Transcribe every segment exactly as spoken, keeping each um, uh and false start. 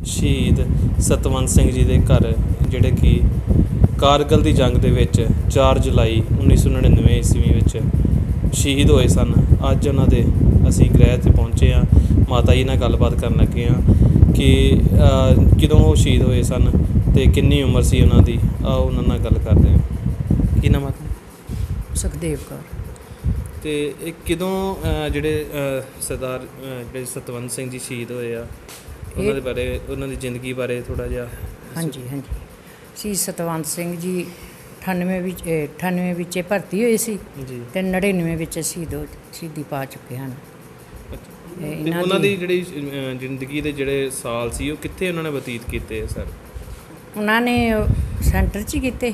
शहीद सतवंत सिंह जी के घर जिहड़े कि कारगिल की जंग दे विच चार जुलाई उन्नीस सौ नड़िनवे ईस्वी में शहीद होए सन। अज उन्हां दे असीं गृह ते पहुँचे हाँ। माता जी नाल गलबात करन लगे हाँ कि कदों वो शहीद होए सन ते किन्नी उम्र सी उन्हां दी। आओ उन्हां नाल गल करदे हां। की नाम है? सुखदेव कौर। ते कदों जिहड़े सरदार जिहड़े सतवंत सिंह जी शहीद होए आ उन्हां दे बारे उन्हां दी जिंदगी बारे थोड़ा जिहा। हाँ जी हाँ जी शहीद सतवंत सिंह जी अठानवे विच अठानवे विच भर्ती होए सी ते नड़िनवे विच शहीद हो शहीदी पा चुके हैं। उन्हां दी जिहड़ी जिंदगी दे जिहड़े साल सी ओह कित्थे उन्हां ने बतीत कीते सर? उन्होंने सेंटर च ही कीते।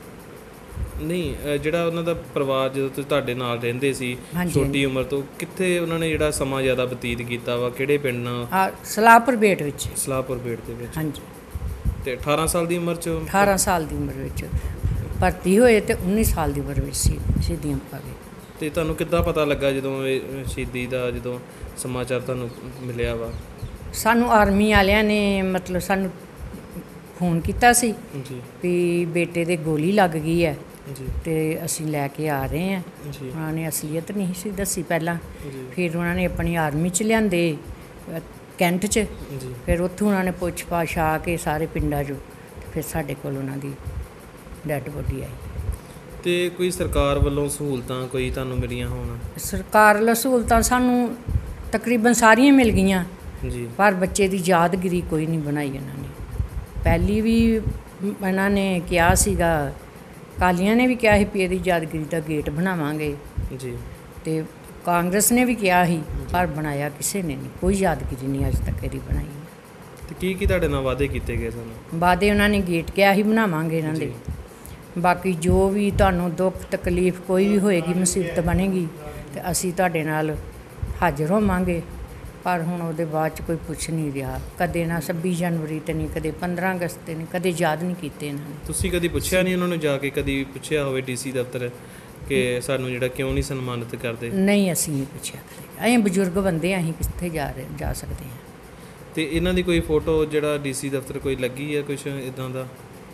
नहीं जिहड़ा उन्हां दा परिवार जदों तुसीं तुहाडे नाल रहिंदे सी छोटी उम्र तो कित्थे उन्हां ने जिहड़ा समां ज़्यादा बतीत कीता वा किहड़े पिंड? सलाहपुर बेट विच। सलाहपुर बेट दे विच। हाँ जी। ते अठारह साल की उम्र च अठारह साल की उम्र विच भर्ती होए ते उन्नीस साल की उम्र विच शहीदियां पा गए। ते तुहानूं किद्दां पता लगा जदों शहीदी दा जदों समाचार तुहानूं मिलिया वा? सानूं आर्मी वालियां ने मतलब सानूं फोन कीता सी भी बेटे दे गोली लग गई है ते असीं लैके आ रहे हैं। उन्होंने असलीयत नहीं सी दसी पहला। फिर उन्होंने अपनी आर्मी च लिआंदे कैंट च। फिर उत्थों उन्होंने पुछ पाछ आ के सारे पिंडां चों फिर साडे कोल उन्हां दी डैड बॉडी आई। ते कोई सरकार वालों सहूलतां कोई तुहानूं मिलियां होण? सरकार वालों सहूलतां सानूं तकरीबन सारियां मिल गईयां जी पर बच्चे दी यादगिरी कोई नहीं बनाई इन्होंने। पहली भी इन्होंने कहा सीगा कालियां ने भी कहा ही भी इहदी यादगिरी दा गेट बनावांगे जी ते कांग्रेस ने भी कहा ही पर बनाया किसी ने नहीं। कोई यादगिरी नहीं अज तक इहदी बनाई। ते की की तुहाडे नाल वादे कीते गए सन? वादे उन्होंने गेट कहा ही बनावांगे इन्हां दे। बाकी जो भी तुहानूं दुख तकलीफ कोई भी होएगी मुसीबत बनेगी तो असीं तुहाडे नाल हाज़र होवांगे। पर हुण उहदे बाद च कोई पुछ नहीं रहा। कदे ना छब्बी जनवरी ते नहीं कदे पंद्रह अगस्त ते नहीं कदे याद नहीं कीते इन्होंने। तुसीं कदी पुछया नहीं उन्होंने जाके कदी पुछया होवे डी सी दफ्तर कि सानूं जिहड़ा क्यों नहीं सन्मानित करदे? नहीं असीं नहीं पुछया कदे। असीं बजुर्ग बंदे असीं कित्थे जा रहे जा सकते हैं। ते इन्हां दी कोई फोटो जिहड़ा डी सी दफ्तर कोई लगी है कुछ इदां दा?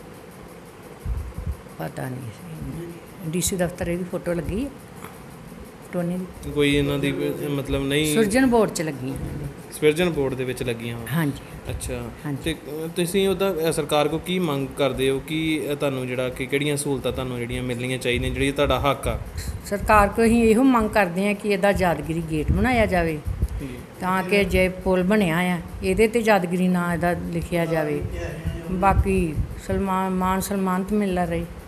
पता नहीं डी सी दफ्तर की फोटो लगी है टोनी दी? कोई इन्हां दी मतलब नहीं सुरजन बोर्ड च लगी। सुरजन बोर्ड दे विच लगियां? हाँ जी। अच्छा हाँ ते तुसीं ओहदा सरकार को की मंग करदे हो कि तुहानूं जिहड़ा कि किहड़ियां सहूलतां तुहानूं जिहड़ियां मिलणियां चाहीदियां जिहड़ी तुहाडा हक आ? सरकार को असीं इहो मंग करदे हैं कि इहदा यादगिरी गेट बनाया जाए तां कि जे पुल बनिया आ इहदे ते यादगिरी नां इहदा लिखिया जाए। बाकी सलमान मान सलमान तो मिलदा रहे।